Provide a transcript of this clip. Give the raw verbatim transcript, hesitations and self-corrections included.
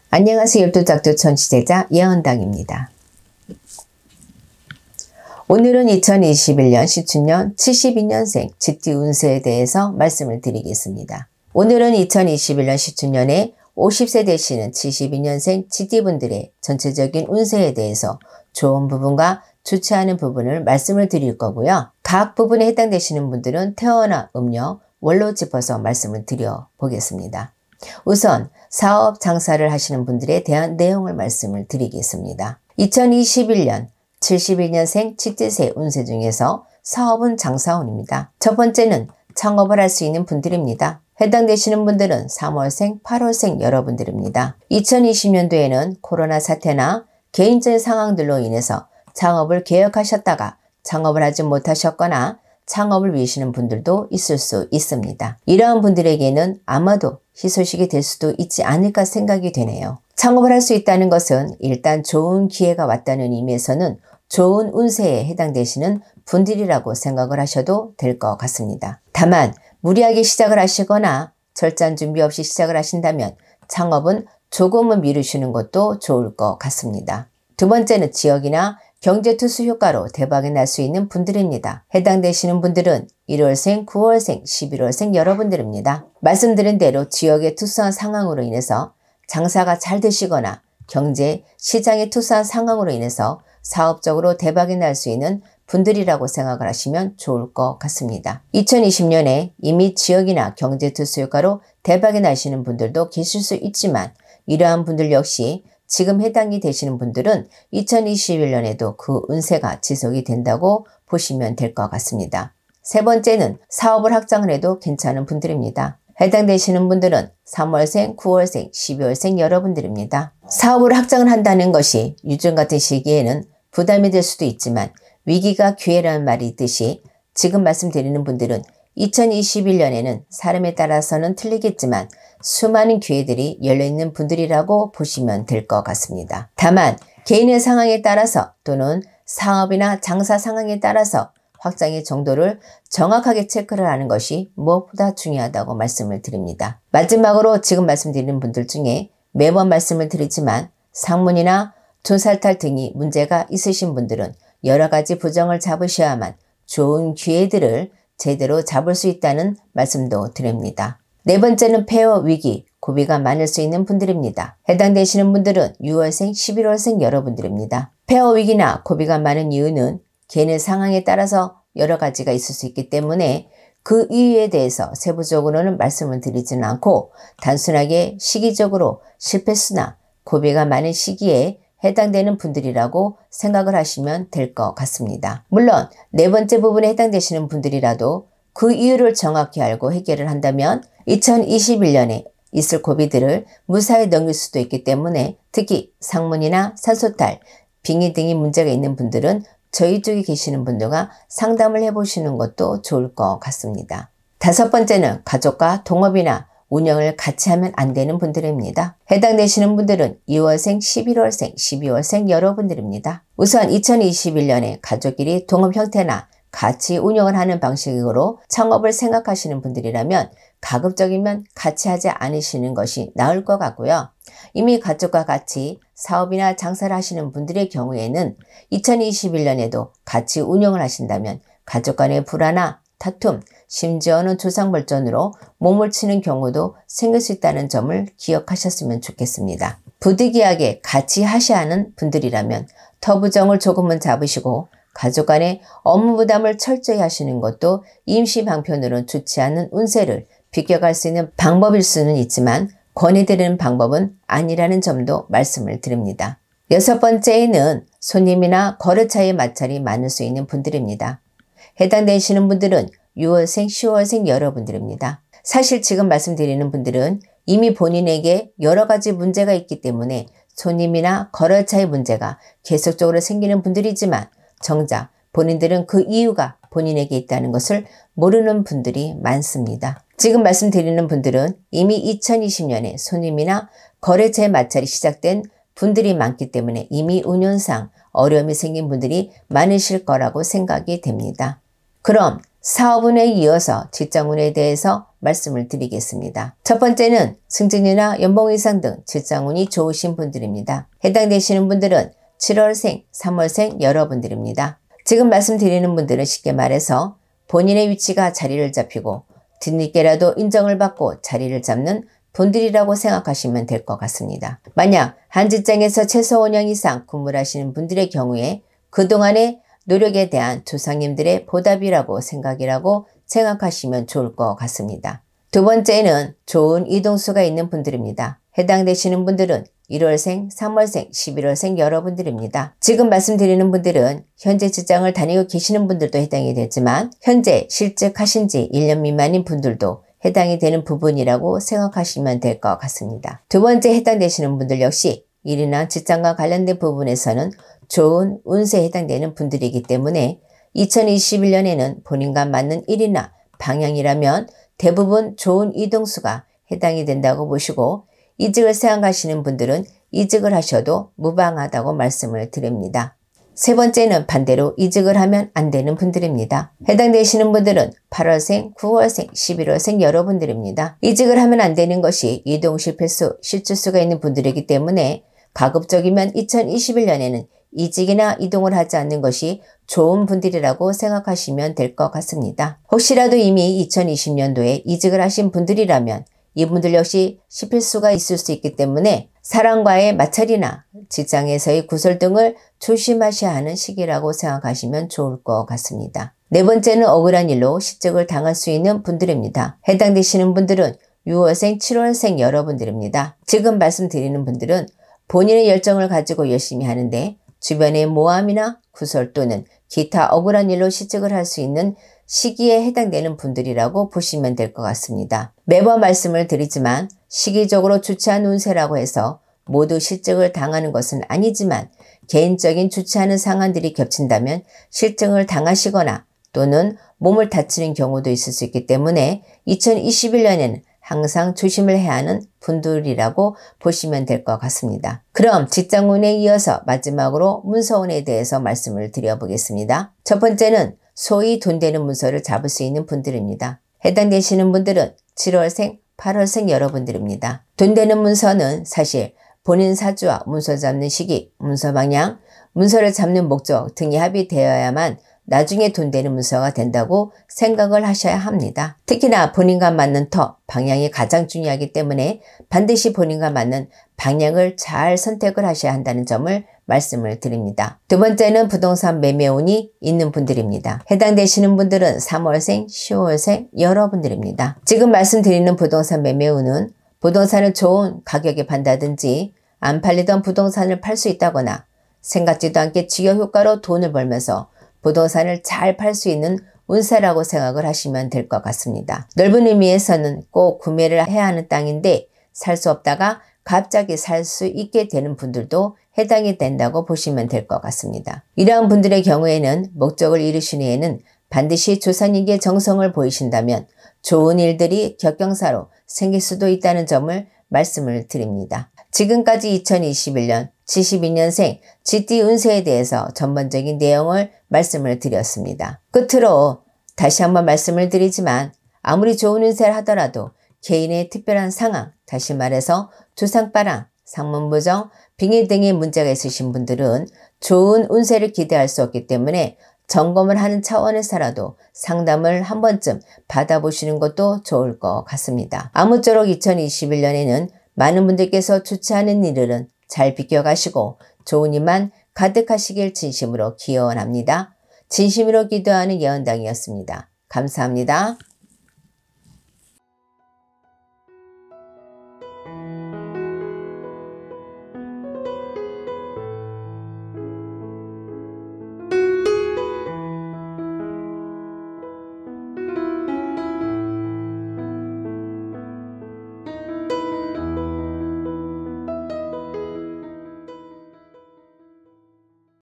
안녕하세요. 열두작두 천시제자 예언당입니다. 오늘은 이천이십일 년 시춘년 칠십이 년생 쥐띠 운세에 대해서 말씀을 드리겠습니다. 오늘은 이천이십일 년 시춘년에 오십 세 되시는 칠십이 년생 쥐띠분들의 전체적인 운세에 대해서 좋은 부분과 좋지 않은 부분을 말씀을 드릴 거고요. 각 부분에 해당되시는 분들은 태어나 음력, 월로 짚어서 말씀을 드려 보겠습니다. 우선 사업, 장사를 하시는 분들에 대한 내용을 말씀을 드리겠습니다. 이천이십일 년 칠십일 년생 쥐띠새 운세 중에서 사업은 장사운입니다. 첫 번째는 창업을 할 수 있는 분들입니다. 해당되시는 분들은 삼월생, 팔월생 여러분들입니다. 이천이십 년도에는 코로나 사태나 개인적인 상황들로 인해서 창업을 계획하셨다가 창업을 하지 못하셨거나 창업을 미루시는 분들도 있을 수 있습니다. 이러한 분들에게는 아마도 희소식이 될 수도 있지 않을까 생각이 되네요. 창업을 할 수 있다는 것은 일단 좋은 기회가 왔다는 의미에서는 좋은 운세에 해당되시는 분들이라고 생각을 하셔도 될 것 같습니다. 다만 무리하게 시작을 하시거나 철저한 준비 없이 시작을 하신다면 창업은 조금은 미루시는 것도 좋을 것 같습니다. 두 번째는 지역이나 경제투수 효과로 대박이 날 수 있는 분들입니다. 해당되시는 분들은 일월생, 구월생, 십일월생 여러분들입니다. 말씀드린 대로 지역의 투수한 상황으로 인해서 장사가 잘 되시거나 경제, 시장의 투수한 상황으로 인해서 사업적으로 대박이 날 수 있는 분들이라고 생각을 하시면 좋을 것 같습니다. 이천이십 년에 이미 지역이나 경제투수 효과로 대박이 나시는 분들도 계실 수 있지만 이러한 분들 역시 지금 해당이 되시는 분들은 이천이십일 년에도 그 운세가 지속이 된다고 보시면 될 것 같습니다. 세 번째는 사업을 확장을 해도 괜찮은 분들입니다. 해당되시는 분들은 삼월생, 구월생, 십이월생 여러분들입니다. 사업을 확장을 한다는 것이 요즘 같은 시기에는 부담이 될 수도 있지만 위기가 기회라는 말이 있듯이 지금 말씀드리는 분들은 이천이십일 년에는 사람에 따라서는 틀리겠지만 수많은 기회들이 열려있는 분들이라고 보시면 될 것 같습니다. 다만 개인의 상황에 따라서 또는 사업이나 장사 상황에 따라서 확장의 정도를 정확하게 체크를 하는 것이 무엇보다 중요하다고 말씀을 드립니다. 마지막으로 지금 말씀드리는 분들 중에 매번 말씀을 드리지만 상문이나 돈살탈 등이 문제가 있으신 분들은 여러 가지 부정을 잡으셔야만 좋은 기회들을 제대로 잡을 수 있다는 말씀도 드립니다. 네 번째는 폐허 위기, 고비가 많을 수 있는 분들입니다. 해당되시는 분들은 유월생, 십일월생 여러분들입니다. 폐허 위기나 고비가 많은 이유는 개인의 상황에 따라서 여러 가지가 있을 수 있기 때문에 그 이유에 대해서 세부적으로는 말씀을 드리지는 않고 단순하게 시기적으로 실패수나 고비가 많은 시기에 해당되는 분들이라고 생각을 하시면 될 것 같습니다. 물론 네 번째 부분에 해당되시는 분들이라도 그 이유를 정확히 알고 해결을 한다면 이천이십일 년에 있을 고비들을 무사히 넘길 수도 있기 때문에 특히 상문이나 산소탈, 빙의 등이 문제가 있는 분들은 저희 쪽에 계시는 분들과 상담을 해보시는 것도 좋을 것 같습니다. 다섯 번째는 가족과 동업이나 운영을 같이 하면 안 되는 분들입니다. 해당되시는 분들은 이월생, 십일월생, 십이월생 여러분들입니다. 우선 이천이십일 년에 가족끼리 동업 형태나 같이 운영을 하는 방식으로 창업을 생각하시는 분들이라면 가급적이면 같이 하지 않으시는 것이 나을 것 같고요. 이미 가족과 같이 사업이나 장사를 하시는 분들의 경우에는 이천이십일 년에도 같이 운영을 하신다면 가족 간의 불화나 다툼, 심지어는 조상벌전으로 몸을 치는 경우도 생길 수 있다는 점을 기억하셨으면 좋겠습니다. 부득이하게 같이 하셔야 하는 분들이라면 터부정을 조금은 잡으시고 가족 간의 업무 부담을 철저히 하시는 것도 임시 방편으로는 좋지 않은 운세를 비껴갈 수 있는 방법일 수는 있지만 권해드리는 방법은 아니라는 점도 말씀을 드립니다. 여섯 번째에는 손님이나 거래처의 마찰이 많을 수 있는 분들입니다. 해당되시는 분들은 유월생, 시월생 여러분들입니다. 사실 지금 말씀드리는 분들은 이미 본인에게 여러 가지 문제가 있기 때문에 손님이나 거래처의 문제가 계속적으로 생기는 분들이지만 정작 본인들은 그 이유가 본인에게 있다는 것을 모르는 분들이 많습니다. 지금 말씀드리는 분들은 이미 이천이십 년에 손님이나 거래처의 마찰이 시작된 분들이 많기 때문에 이미 운연상 어려움이 생긴 분들이 많으실 거라고 생각이 됩니다. 그럼 사업운에 이어서 직장운에 대해서 말씀을 드리겠습니다. 첫 번째는 승진이나 연봉 인상 등 직장운이 좋으신 분들입니다. 해당되시는 분들은 칠월생, 삼월생 여러분들입니다. 지금 말씀드리는 분들은 쉽게 말해서 본인의 위치가 자리를 잡히고 뒤늦게라도 인정을 받고 자리를 잡는 분들이라고 생각하시면 될 것 같습니다. 만약 한 직장에서 최소 오 년 이상 근무를 하시는 분들의 경우에 그동안의 노력에 대한 조상님들의 보답이라고 생각이라고 생각하시면 좋을 것 같습니다. 두 번째는 좋은 이동수가 있는 분들입니다. 해당되시는 분들은 일월생, 삼월생, 십일월생 여러분들입니다. 지금 말씀드리는 분들은 현재 직장을 다니고 계시는 분들도 해당이 되지만 현재 실직하신 지 일 년 미만인 분들도 해당이 되는 부분이라고 생각하시면 될 것 같습니다. 두 번째 해당되시는 분들 역시 일이나 직장과 관련된 부분에서는 좋은 운세에 해당되는 분들이기 때문에 이천이십일 년에는 본인과 맞는 일이나 방향이라면 대부분 좋은 이동수가 해당이 된다고 보시고 이직을 생각하시는 분들은 이직을 하셔도 무방하다고 말씀을 드립니다. 세 번째는 반대로 이직을 하면 안 되는 분들입니다. 해당되시는 분들은 팔월생, 구월생, 십일월생 여러분들입니다. 이직을 하면 안 되는 것이 이동 실패수, 실주수가 있는 분들이기 때문에 가급적이면 이천이십일 년에는 이직이나 이동을 하지 않는 것이 좋은 분들이라고 생각하시면 될 것 같습니다. 혹시라도 이미 이천이십 년도에 이직을 하신 분들이라면 이분들 역시 실패수가 있을 수 있기 때문에 사람과의 마찰이나 직장에서의 구설 등을 조심하셔야 하는 시기라고 생각하시면 좋을 것 같습니다. 네 번째는 억울한 일로 실직을 당할 수 있는 분들입니다. 해당되시는 분들은 유월생, 칠월생 여러분들입니다. 지금 말씀드리는 분들은 본인의 열정을 가지고 열심히 하는데 주변의 모함이나 구설 또는 기타 억울한 일로 실직을 할 수 있는 시기에 해당되는 분들이라고 보시면 될 것 같습니다. 매번 말씀을 드리지만 시기적으로 좋지 않은 운세라고 해서 모두 실직을 당하는 것은 아니지만 개인적인 좋지 않은 상황들이 겹친다면 실직을 당하시거나 또는 몸을 다치는 경우도 있을 수 있기 때문에 이천이십일 년에는 항상 조심을 해야 하는 분들이라고 보시면 될 것 같습니다. 그럼 직장운에 이어서 마지막으로 문서운에 대해서 말씀을 드려보겠습니다. 첫 번째는 소위 돈 되는 문서를 잡을 수 있는 분들입니다. 해당되시는 분들은 칠월생, 팔월생 여러분들입니다. 돈 되는 문서는 사실 본인 사주와 문서 잡는 시기, 문서 방향, 문서를 잡는 목적 등이 합의되어야만 나중에 돈 되는 문서가 된다고 생각을 하셔야 합니다. 특히나 본인과 맞는 터, 방향이 가장 중요하기 때문에 반드시 본인과 맞는 방향을 잘 선택을 하셔야 한다는 점을 말씀을 드립니다. 두 번째는 부동산 매매운이 있는 분들입니다. 해당되시는 분들은 삼월생, 시월생 여러분들입니다. 지금 말씀드리는 부동산 매매운은 부동산을 좋은 가격에 판다든지 안 팔리던 부동산을 팔 수 있다거나 생각지도 않게 직역 효과로 돈을 벌면서 부동산을 잘 팔 수 있는 운세라고 생각을 하시면 될 것 같습니다. 넓은 의미에서는 꼭 구매를 해야 하는 땅인데 살 수 없다가 갑자기 살 수 있게 되는 분들도 해당이 된다고 보시면 될 것 같습니다. 이러한 분들의 경우에는 목적을 이루신 후에는 반드시 조상님께 정성을 보이신다면 좋은 일들이 격경사로 생길 수도 있다는 점을 말씀을 드립니다. 지금까지 이천이십일 년 칠십이 년생 지띠 운세에 대해서 전반적인 내용을 말씀을 드렸습니다. 끝으로 다시 한번 말씀을 드리지만 아무리 좋은 운세를 하더라도 개인의 특별한 상황, 다시 말해서 조상바람, 상문부정, 빙의 등의 문제가 있으신 분들은 좋은 운세를 기대할 수 없기 때문에 점검을 하는 차원에서라도 상담을 한 번쯤 받아보시는 것도 좋을 것 같습니다. 아무쪼록 이천이십일 년에는 많은 분들께서 좋지 않은 일들은 잘 비껴가시고 좋은 일만 가득하시길 진심으로 기원합니다. 진심으로 기도하는 예언당이었습니다. 감사합니다.